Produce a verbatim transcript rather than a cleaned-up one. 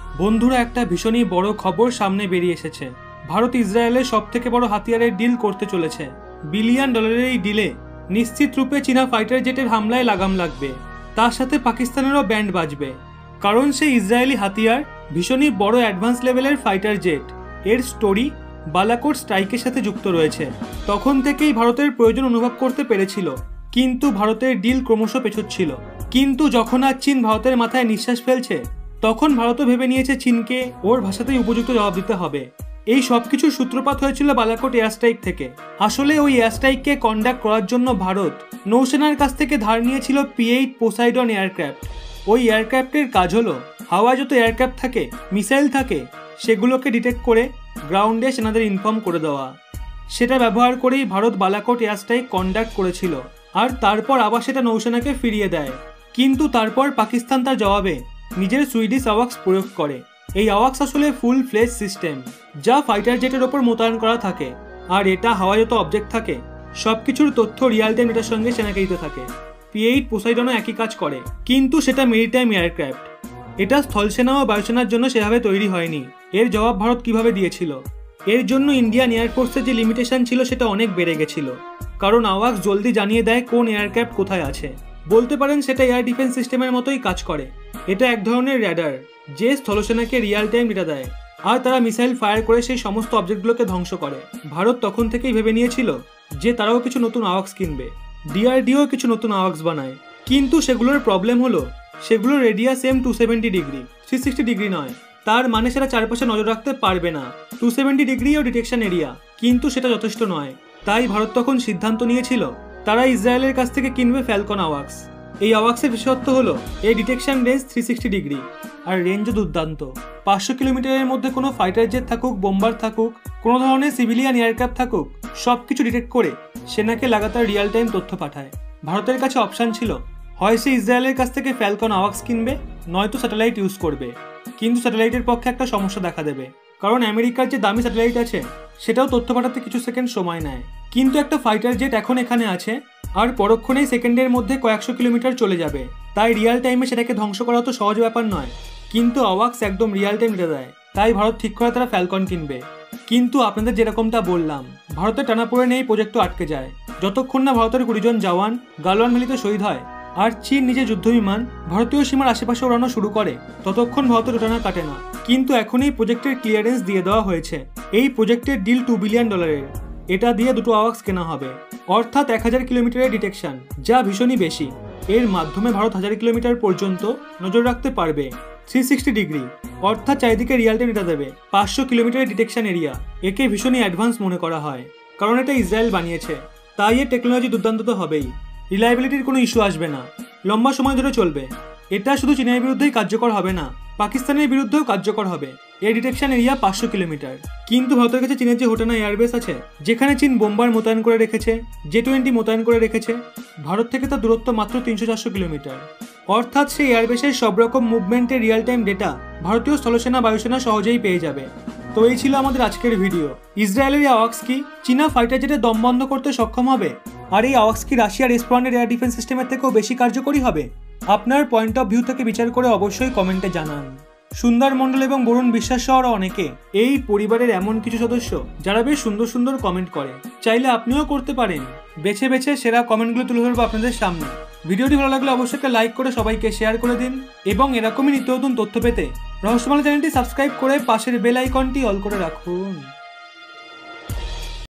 বন্ধুরা, একটা ভীষণই বড় খবর সামনে বেরিয়ে এসেছে। ভারত ইসরায়েলের সবথেকে বড় হাতিয়ারের ডিল করতে চলেছে। বিলিয়ন ডলারের এই ডিলে নিশ্চিত রূপে চীনা ফাইটার জেটের হামলায় লাগাম লাগবে, তার সাথে পাকিস্তানেরও ব্যান্ড বাজবে, কারণ সেই ইসরায়েলি হাতিয়ার ভীষণই বড় অ্যাডভান্স লেভেলের ফাইটার জেট। এর স্টোরি বালাকোট স্ট্রাইকের সাথে যুক্ত রয়েছে। তখন থেকেই ভারতের প্রয়োজন অনুভব করতে পেরেছিল, কিন্তু ভারতের ডিল ক্রমশ পেছোচ্ছিল। কিন্তু যখন আর চীন ভারতের মাথায় নিঃশ্বাস ফেলছে, তখন ভারতও ভেবে নিয়েছে চীনকে ওর ভাষাতেই উপযুক্ত জবাব দিতে হবে। এই সব কিছুর সূত্রপাত হয়েছিল বালাকোট এয়ার স্ট্রাইক থেকে। আসলে ওই এয়ার স্ট্রাইককে কন্ডাক্ট করার জন্য ভারত নৌসেনার কাছ থেকে ধার নিয়েছিল পি এইট পোসাইডন এয়ারক্রাফট। ওই এয়ারক্রাফটের কাজ হলো হাওয়ায় যত এয়ারক্রাফট থাকে, মিসাইল থাকে, সেগুলোকে ডিটেক্ট করে গ্রাউন্ডে সেনাদের ইনফর্ম করে দেওয়া। সেটা ব্যবহার করেই Bharat Balakot air strike conduct করেছিল, আর তারপর আবার সেটা নৌসেনাকে ফিরিয়ে দেয়। কিন্তু তারপর পাকিস্তান তার জবাবে নিজের সুইডিশ আওয়াক্স প্রয়োগ করে। এই আওয়াক্স আসলে ফুল ফ্লেজ সিস্টেম, যা ফাইটার জেটের ওপর মোতায়েন করা থাকে, আর এটা হাওয়ায় যত অবজেক্ট থাকে সবকিছুর তথ্য রিয়াল টাইম এটার সঙ্গে সেনাকে দিতে থাকে। পি এইট পোসাইডনও একই কাজ করে, কিন্তু সেটা মেরিটাইম এয়ারক্রাফট। এটা স্থলসেনা ও বায়ুসেনার জন্য সেভাবে তৈরি হয়নি। এর জবাব ভারত কিভাবে দিয়েছিল? এর জন্য ইন্ডিয়ান এয়ারফোর্সের যে লিমিটেশন ছিল সেটা অনেক বেড়ে গেছিল, কারণ আওয়াক্স জলদি জানিয়ে দেয় কোন এয়ারক্রাফট কোথায় আছে। বলতে পারেন সেটা এয়ার ডিফেন্স সিস্টেমের মতোই কাজ করে। এটা এক ধরনের র্যাডার, যে স্থলসেনাকে রিয়াল টাইম ডেটা দেয়, আর তারা মিসাইল ফায়ার করে সেই সমস্ত অবজেক্টগুলোকে ধ্বংস করে। ভারত তখন থেকেই ভেবে নিয়েছিল যে তারাও কিছু নতুন আওয়াক্স কিনবে। ডিআরডিও কিছু নতুন আওয়াক্স বানায়, কিন্তু সেগুলোর প্রবলেম হলো সেগুলোর রেডিয়াস এম two seventy degree, three sixty degree নয়। তার মানে সেটা চারপাশে নজর রাখতে পারবে না। টু সেভেন্টি ডিগ্রি ও ডিটেকশন এরিয়া, কিন্তু সেটা যথেষ্ট নয়। তাই ভারত তখন সিদ্ধান্ত নিয়েছিল তারা ইসরায়েলের কাছ থেকে কিনবে ফ্যালকন আওয়াক্স। এই আওয়াক্সের বিশেষত্ব হলো এই detection range three sixty degree, আর রেঞ্জও দুর্দান্ত। পাঁচশো কিলোমিটারের মধ্যে কোনো ফাইটার জেট থাকুক, বোম্বার থাকুক, কোনো ধরনের সিভিলিয়ান এয়ারক্রাফট থাকুক, সব কিছু ডিটেক্ট করে সেনাকে লাগাতার রিয়াল টাইম তথ্য পাঠায়। ভারতের কাছে অপশান ছিল, হয় সে ইসরায়েলের কাছ থেকে ফ্যালকন আওয়াক্স কিনবে, নয়তো স্যাটেলাইট ইউজ করবে। কিন্তু স্যাটেলাইটের পক্ষে একটা সমস্যা দেখা দেবে, কারণ আমেরিকার যে দামি স্যাটেলাইট আছে সেটাও তথ্য পাঠাতে কিছু সেকেন্ড সময় নেয়। কিন্তু একটা ফাইটার জেট এখন এখানে আছে, আর পরক্ষণেই সেকেন্ডের মধ্যে কয়েকশো কিলোমিটার চলে যাবে। তাই রিয়াল টাইমে সেটাকে ধ্বংস করা তো সহজ ব্যাপার নয়। কিন্তু আওয়াক্স একদম রিয়াল টাইম ডেটা দেয়, তাই ভারত ঠিক করে তারা ফ্যালকন কিনবে। কিন্তু আপনাদের যেরকমটা বললাম, ভারতের টানাপোড়েনে এই প্রজেক্টও আটকে যায়। যতক্ষণ না ভারতের কুড়ি জন জওয়ান গালওয়ান ভ্যালিতে শহীদ হয়, আর চীন নিজের যুদ্ধবিমান ভারতীয় সীমার আশেপাশে ওড়ানো শুরু করে, ততক্ষণ ভারতের ওঠানা কাটে না। কিন্তু এখন এই প্রজেক্টের ক্লিয়ারেন্স দিয়ে দেওয়া হয়েছে। এই প্রজেক্টের ডিল টু বিলিয়ন ডলারের। এটা দিয়ে দুটো আওয়াক্স কেনা হবে, অর্থাৎ এক হাজার কিলোমিটারের ডিটেকশন, যা ভীষণই বেশি। এর মাধ্যমে ভারত হাজার কিলোমিটার পর্যন্ত নজর রাখতে পারবে। থ্রি সিক্সটি ডিগ্রি, অর্থাৎ চারিদিকে রিয়াল টাইম ডেটা দেবে। পাঁচশো কিলোমিটারের ডিটেকশন এরিয়া। একে ভীষণই অ্যাডভান্স মনে করা হয়, কারণ এটা ইসরায়েল বানিয়েছে। তাই এর টেকনোলজি দুর্দান্ত তো হবেই। রিলায়েবিলিটির কোনো ইস্যু আসবে না, লম্বা সময় ধরে চলবে। এটা শুধু চীনের বিরুদ্ধেই কার্যকর হবে না, পাকিস্তানের বিরুদ্ধেও কার্যকর হবে। এর ডিটেকশন এরিয়া পাঁচশো কিলোমিটার। কিন্তু ভারতের কাছে চীনের যে হোটানা এয়ারবেস আছে, যেখানে চীন বোম্বার মোতায়েন করে রেখেছে, জে টোয়েন্টি মোতায়েন করে রেখেছে, ভারত থেকে তার দূরত্ব মাত্র তিনশো চারশো কিলোমিটার। অর্থাৎ সেই এয়ারবেসের সব রকম মুভমেন্টের রিয়াল টাইম ডেটা ভারতীয় স্থলসেনা বায়ুসেনা সহজেই পেয়ে যাবে। তো এই ছিল আমাদের আজকের ভিডিও। ইসরায়েলের এই আওয়াক্স কি চীনা ফাইটার জেটের দম বন্ধ করতে সক্ষম হবে? আর এই আওয়াক্স কি রাশিয়ার এসপ্রান্ডের এয়ার ডিফেন্স সিস্টেমের থেকেও বেশি কার্যকরী হবে? আপনার পয়েন্ট অফ ভিউ থেকে বিচার করে অবশ্যই কমেন্টে জানান। সুন্দর মণ্ডল এবং বরুণ বিশ্বাস সহ অনেকে এই পরিবারের এমন কিছু সদস্য যারা বেশ সুন্দর সুন্দর কমেন্ট করে। চাইলে আপনিও করতে পারেন। বেছে বেছে সেরা কমেন্টগুলো তুলে ধরবো আপনাদের সামনে। ভিডিওটি ভালো লাগলে অবশ্যই একটা লাইক করে সবাইকে শেয়ার করে দিন, এবং এরকমই নিত্য নতুন তথ্য পেতে রহস্যমালা চ্যানেলটি সাবস্ক্রাইব করে পাশের বেল আইকনটি অল করে রাখুন।